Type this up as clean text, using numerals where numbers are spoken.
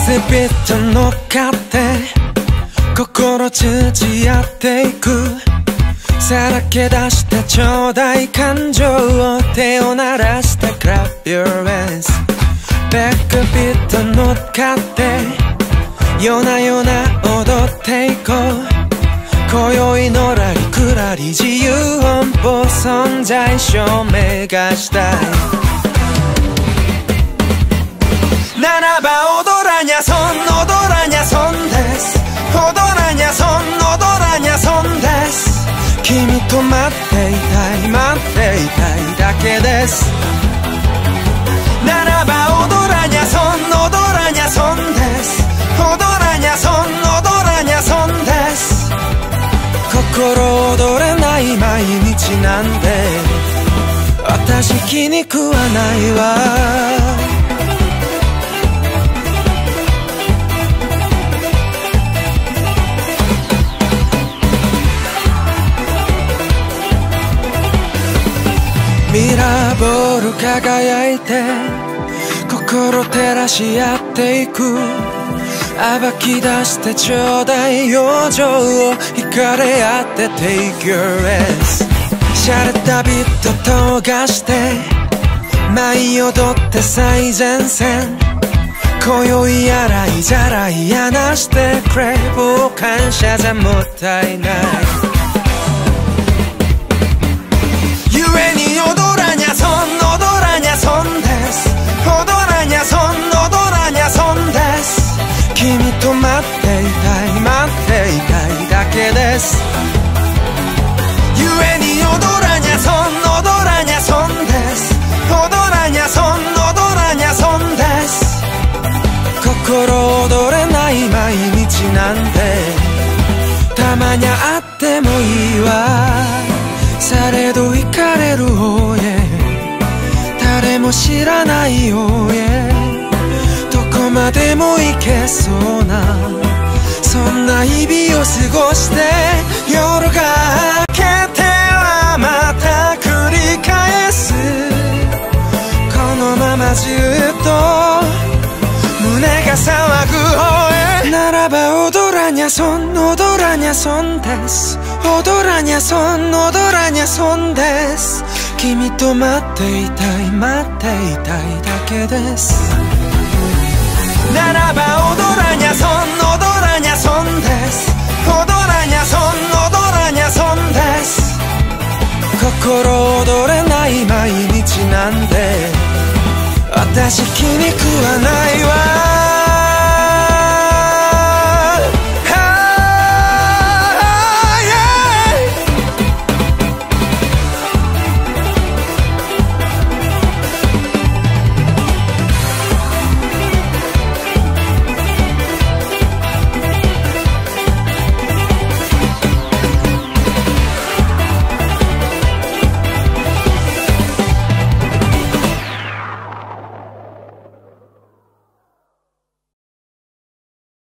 スピット乗っかって心通じ合っていく。さらけ出してちょうだい感情を、手を鳴らして Clap your hands。 バックビット乗っかって夜な夜な踊っていこう。今宵のらりくらり自由奔放存在証明がしたい。ならば踊らにゃそん踊らにゃそんです。踊らにゃそん踊らにゃそんです。君と待っていたい待っていたいだけです。ならば踊らにゃそん踊らにゃそんです。踊らにゃそん踊らにゃそんです。心躍れない毎日なんで私気に食わないわ。ミラーボール輝いて心照らし合っていく。暴き出してちょうだい養生を惹かれ合って Take your rest。 洒落たビット溶かして舞い踊って最前線。今宵洗いざらいやなしてくれ。傍観者じゃもったいない。ゆえに踊らにゃそん踊らにゃそんです。踊らにゃそん踊らにゃそんです。君と待っていたい待っていたいだけです。ゆえに踊らにゃそん踊らにゃそんです。踊らにゃそん踊らにゃそんです。心躍れない毎日なんでたまにゃあってもいいわ。されど行かれる方へ誰も知らないようへ、どこまでも行けそうなそんな日々を過ごして、夜が明けてはまた繰り返す。このままずっと胸が騒ぐ方へ。ならば踊らにゃそん踊らにゃそんです。踊らにゃそん踊らにゃそんです。君と待っていたい待っていたいだけです。ならば踊らにゃそん踊らにゃそんです。踊らにゃそん踊らにゃそんです。心躍れない毎日なんで私気に食わないわ。